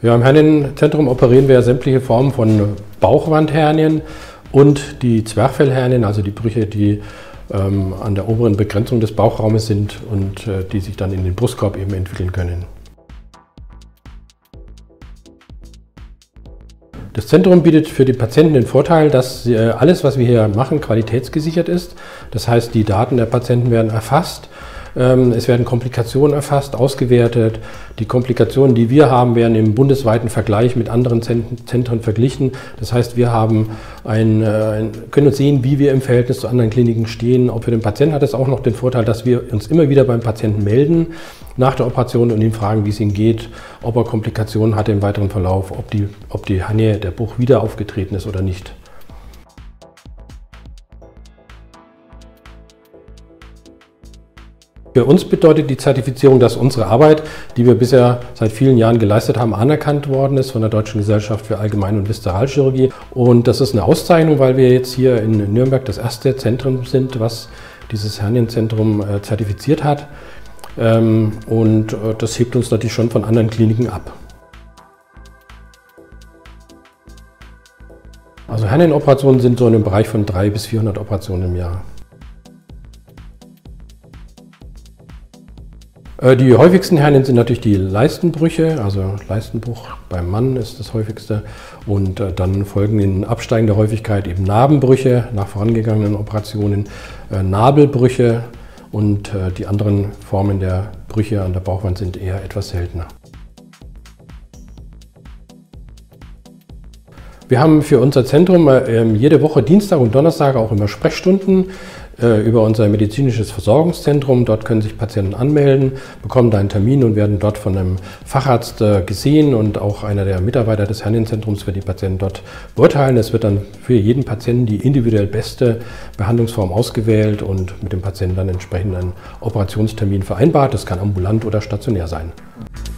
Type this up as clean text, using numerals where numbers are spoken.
Ja, im Hernienzentrum operieren wir sämtliche Formen von Bauchwandhernien und die Zwerchfellhernien, also die Brüche, die an der oberen Begrenzung des Bauchraumes sind und die sich dann in den Brustkorb eben entwickeln können. Das Zentrum bietet für die Patienten den Vorteil, dass alles, was wir hier machen, qualitätsgesichert ist. Das heißt, die Daten der Patienten werden erfasst. Es werden Komplikationen erfasst, ausgewertet. Die Komplikationen, die wir haben, werden im bundesweiten Vergleich mit anderen Zentren verglichen. Das heißt, wir haben können uns sehen, wie wir im Verhältnis zu anderen Kliniken stehen. Auch für den Patienten hat es auch noch den Vorteil, dass wir uns immer wieder beim Patienten melden nach der Operation und ihn fragen, wie es ihm geht, ob er Komplikationen hatte im weiteren Verlauf, ob die Hernie, der Bruch wieder aufgetreten ist oder nicht. Für uns bedeutet die Zertifizierung, dass unsere Arbeit, die wir bisher seit vielen Jahren geleistet haben, anerkannt worden ist von der Deutschen Gesellschaft für Allgemein- und Viszeralchirurgie. Und das ist eine Auszeichnung, weil wir jetzt hier in Nürnberg das erste Zentrum sind, was dieses Hernienzentrum zertifiziert hat. Und das hebt uns natürlich schon von anderen Kliniken ab. Also Hernienoperationen sind so in einem Bereich von 300 bis 400 Operationen im Jahr. Die häufigsten Hernien sind natürlich die Leistenbrüche, also Leistenbruch beim Mann ist das häufigste. Und dann folgen in absteigender Häufigkeit eben Narbenbrüche nach vorangegangenen Operationen, Nabelbrüche und die anderen Formen der Brüche an der Bauchwand sind eher etwas seltener. Wir haben für unser Zentrum jede Woche Dienstag und Donnerstag auch immer Sprechstunden über unser medizinisches Versorgungszentrum. Dort können sich Patienten anmelden, bekommen da einen Termin und werden dort von einem Facharzt gesehen und auch einer der Mitarbeiter des Hernienzentrums wird die Patienten dort beurteilen. Es wird dann für jeden Patienten die individuell beste Behandlungsform ausgewählt und mit dem Patienten dann entsprechend ein Operationstermin vereinbart. Das kann ambulant oder stationär sein.